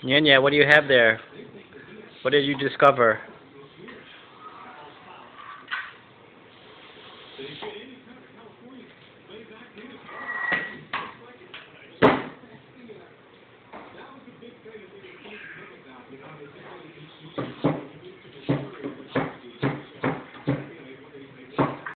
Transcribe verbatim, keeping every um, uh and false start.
Nyanya, what do you have there? What did you discover?